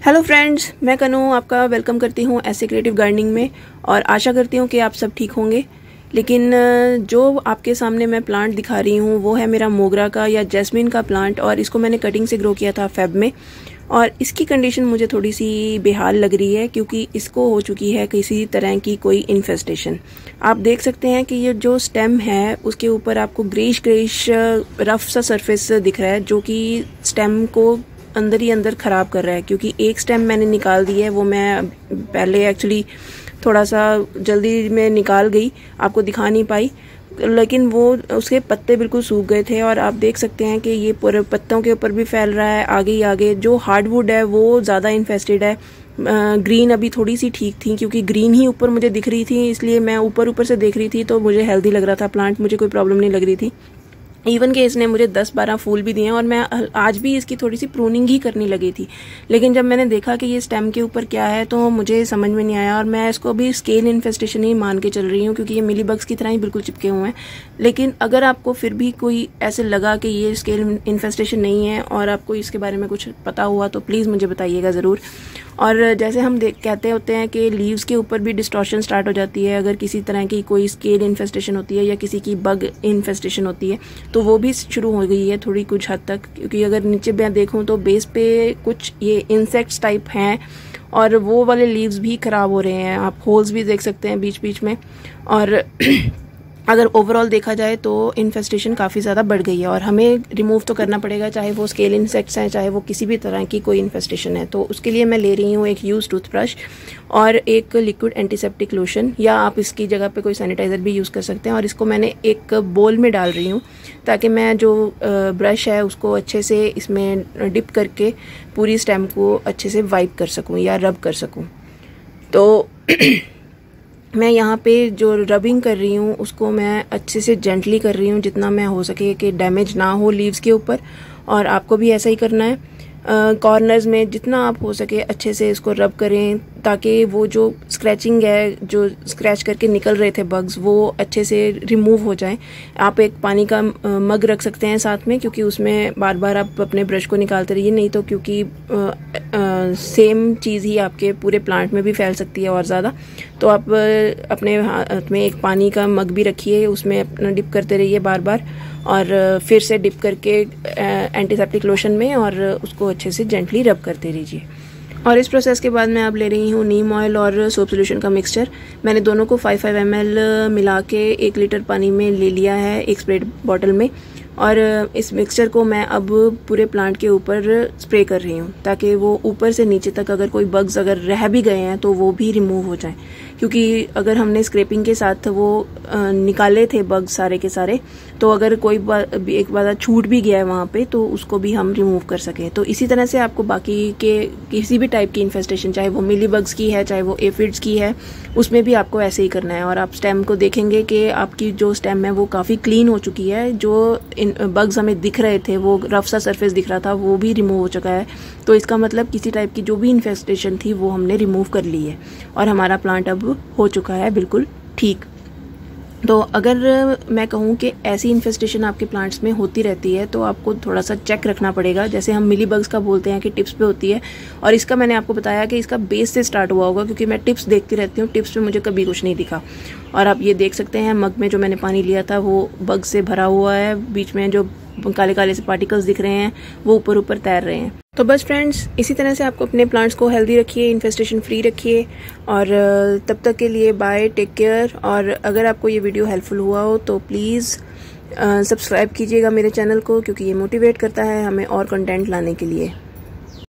Hello friends, मैं कनू आपका वेलकम करती हूँ ऐसे क्रिएटिव गार्डनिंग में और आशा करती हूँ कि आप सब ठीक होंगे। लेकिन जो आपके सामने मैं प्लांट दिखा रही हूँ वो है मेरा मोगरा का या जैस्मिन का प्लांट और इसको मैंने कटिंग से ग्रो किया था फेब में। और इसकी कंडीशन मुझे थोड़ी सी बेहाल लग रही है क्योंकि इसको हो चुकी है किसी तरह की कोई इन्फेस्टेशन। आप देख सकते हैं कि ये जो स्टेम है उसके ऊपर आपको ग्रेश रफ सा सरफेस दिख रहा है जो कि स्टेम को अंदर ही अंदर ख़राब कर रहा है। क्योंकि एक स्टेम मैंने निकाल दी है, वो मैं पहले एक्चुअली थोड़ा सा जल्दी में निकाल गई, आपको दिखा नहीं पाई, लेकिन वो उसके पत्ते बिल्कुल सूख गए थे। और आप देख सकते हैं कि ये पूरे पत्तों के ऊपर भी फैल रहा है। आगे ही आगे जो हार्डवुड है वो ज़्यादा इन्फेस्टेड है। ग्रीन अभी थोड़ी सी ठीक थी क्योंकि ग्रीन ही ऊपर मुझे दिख रही थी, इसलिए मैं ऊपर से देख रही थी तो मुझे हेल्दी लग रहा था प्लांट, मुझे कोई प्रॉब्लम नहीं लग रही थी। इवन के इसने मुझे 10-12 फूल भी दिए और मैं आज भी इसकी थोड़ी सी प्रूनिंग ही करनी लगी थी। लेकिन जब मैंने देखा कि ये स्टेम के ऊपर क्या है तो मुझे समझ में नहीं आया और मैं इसको अभी स्केल इन्फेस्टेशन ही मान के चल रही हूँ क्योंकि ये मिली बग्स की तरह ही बिल्कुल चिपके हुए हैं। लेकिन अगर आपको फिर भी कोई ऐसे लगा कि ये स्केल इन्फेस्टेशन नहीं है और आपको इसके बारे में कुछ पता हुआ तो प्लीज़ मुझे बताइएगा ज़रूर। और जैसे हम कहते होते हैं कि लीव्स के ऊपर भी डिस्टॉर्शन स्टार्ट हो जाती है अगर किसी तरह की कोई स्केल इन्फेस्टेशन होती है या किसी की बग इन्फेस्टेशन होती है, तो वो भी शुरू हो गई है थोड़ी कुछ हद तक। क्योंकि अगर नीचे मैं देखूं तो बेस पे कुछ ये इंसेक्ट्स टाइप हैं और वो वाले लीव्स भी ख़राब हो रहे हैं। आप होल्स भी देख सकते हैं बीच बीच में। और अगर ओवरऑल देखा जाए तो इन्फेस्टेशन काफ़ी ज़्यादा बढ़ गई है और हमें रिमूव तो करना पड़ेगा, चाहे वो स्केल इंसेक्ट्स हैं चाहे वो किसी भी तरह की कोई इन्फेस्टेशन है। तो उसके लिए मैं ले रही हूँ एक यूज टूथब्रश और एक लिक्विड एंटीसेप्टिक लोशन, या आप इसकी जगह पे कोई सैनिटाइज़र भी यूज़ कर सकते हैं। और इसको मैंने एक बोल में डाल रही हूँ ताकि मैं जो ब्रश है उसको अच्छे से इसमें डिप करके पूरी स्टेम को अच्छे से वाइप कर सकूँ या रब कर सकूँ। तो मैं यहाँ पे जो रबिंग कर रही हूँ उसको मैं अच्छे से जेंटली कर रही हूँ जितना मैं हो सके कि डैमेज ना हो लीव्स के ऊपर। और आपको भी ऐसा ही करना है, कॉर्नर्स में जितना आप हो सके अच्छे से इसको रब करें ताकि वो जो स्क्रैचिंग है, जो स्क्रैच करके निकल रहे थे बग्स, वो अच्छे से रिमूव हो जाएं। आप एक पानी का मग रख सकते हैं साथ में क्योंकि उसमें बार बार आप अपने ब्रश को निकालते रहिए, नहीं तो क्योंकि सेम चीज़ ही आपके पूरे प्लांट में भी फैल सकती है और ज़्यादा। तो आप अपने हाथ में एक पानी का मग भी रखिए, उसमें अपना डिप करते रहिए बार बार और फिर से डिप करके एंटीसेप्टिक लोशन में और उसको अच्छे से जेंटली रब करते रहिए। और इस प्रोसेस के बाद मैं अब ले रही हूँ नीम ऑयल और सोप सोल्यूशन का मिक्सचर। मैंने दोनों को 5-5 ml मिला के 1 लीटर पानी में ले लिया है एक स्प्रे बॉटल में। और इस मिक्सचर को मैं अब पूरे प्लांट के ऊपर स्प्रे कर रही हूँ ताकि वो ऊपर से नीचे तक अगर कोई बग्स अगर रह भी गए हैं तो वो भी रिमूव हो जाएं। क्योंकि अगर हमने स्क्रैपिंग के साथ वो निकाले थे बग्स सारे के सारे, तो अगर कोई एक बार छूट भी गया है वहाँ पे तो उसको भी हम रिमूव कर सकें। तो इसी तरह से आपको बाकी के किसी भी टाइप की इन्फेस्टेशन, चाहे वो मिली बग्स की है चाहे वो एफिड्स की है, उसमें भी आपको ऐसे ही करना है। और आप स्टेम को देखेंगे कि आपकी जो स्टेम है वो काफ़ी क्लीन हो चुकी है। जो बग्स हमें दिख रहे थे, वो रफ सा सरफेस दिख रहा था, वो भी रिमूव हो चुका है। तो इसका मतलब किसी टाइप की जो भी इन्फेस्टेशन थी वो हमने रिमूव कर ली है और हमारा प्लांट अब हो चुका है बिल्कुल ठीक। तो अगर मैं कहूँ कि ऐसी इन्फेस्टेशन आपके प्लांट्स में होती रहती है तो आपको थोड़ा सा चेक रखना पड़ेगा। जैसे हम मिली बग्स का बोलते हैं कि टिप्स पे होती है, और इसका मैंने आपको बताया कि इसका बेस से स्टार्ट हुआ होगा क्योंकि मैं टिप्स देखती रहती हूँ, टिप्स पे मुझे कभी कुछ नहीं दिखा। और आप ये देख सकते हैं मग में जो मैंने पानी लिया था वो बग से भरा हुआ है, बीच में जो काले काले से पार्टिकल्स दिख रहे हैं वो ऊपर ऊपर तैर रहे हैं। तो बस फ्रेंड्स, इसी तरह से आपको अपने प्लांट्स को हेल्दी रखिए, इन्फेस्टेशन फ्री रखिए। और तब तक के लिए बाय, टेक केयर। और अगर आपको ये वीडियो हेल्पफुल हुआ हो तो प्लीज़ सब्सक्राइब कीजिएगा मेरे चैनल को क्योंकि ये मोटिवेट करता है हमें और कंटेंट लाने के लिए।